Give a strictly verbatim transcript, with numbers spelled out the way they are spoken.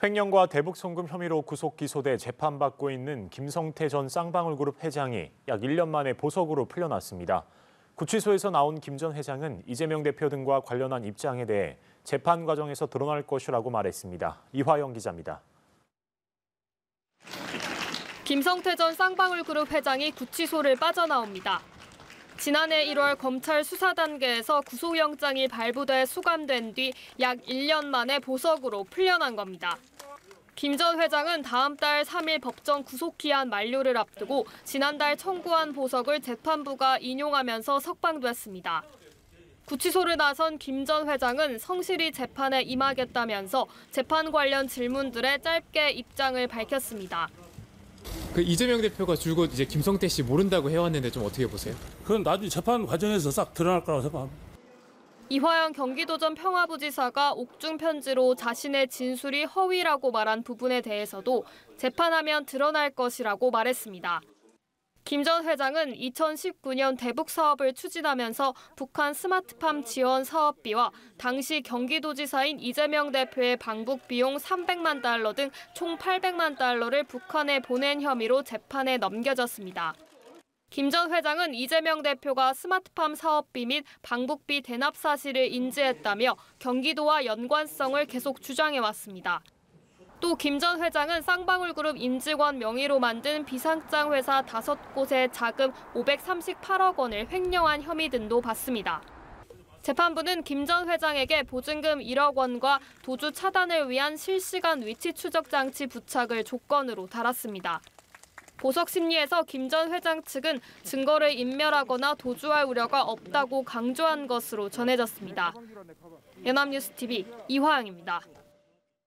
횡령과 대북 송금 혐의로 구속 기소돼 재판받고 있는 김성태 전 쌍방울그룹 회장이 약 일 년 만에 보석으로 풀려났습니다. 구치소에서 나온 김 전 회장은 이재명 대표 등과 관련한 입장에 대해 재판 과정에서 드러날 것이라고 말했습니다. 이화영 기자입니다. 김성태 전 쌍방울그룹 회장이 구치소를 빠져나옵니다. 지난해 일월 검찰 수사 단계에서 구속영장이 발부돼 수감된 뒤 약 일 년 만에 보석으로 풀려난 겁니다. 김 전 회장은 다음 달 삼 일 법정 구속기한 만료를 앞두고 지난달 청구한 보석을 재판부가 인용하면서 석방됐습니다. 구치소를 나선 김 전 회장은 성실히 재판에 임하겠다면서 재판 관련 질문들에 짧게 입장을 밝혔습니다. 그 이재명 대표가 줄곧 이제 김성태 씨 모른다고 해왔는데 좀 어떻게 보세요? 그건 나중에 재판 과정에서 싹 드러날 거라고 생각합니다. 이화영 경기도전 평화부지사가 옥중 편지로 자신의 진술이 허위라고 말한 부분에 대해서도 재판하면 드러날 것이라고 말했습니다. 김 전 회장은 이천십구 년 대북 사업을 추진하면서 북한 스마트팜 지원 사업비와 당시 경기도지사인 이재명 대표의 방북 비용 삼백만 달러 등 총 팔백만 달러를 북한에 보낸 혐의로 재판에 넘겨졌습니다. 김 전 회장은 이재명 대표가 스마트팜 사업비 및 방북비 대납 사실을 인지했다며 경기도와 연관성을 계속 주장해왔습니다. 또 김 전 회장은 쌍방울그룹 임직원 명의로 만든 비상장 회사 다섯 곳의 자금 오백삼십팔억 원을 횡령한 혐의 등도 받습니다. 재판부는 김 전 회장에게 보증금 일억 원과 도주 차단을 위한 실시간 위치 추적 장치 부착을 조건으로 달았습니다. 보석 심리에서 김 전 회장 측은 증거를 인멸하거나 도주할 우려가 없다고 강조한 것으로 전해졌습니다. 연합뉴스티비 이화영입니다.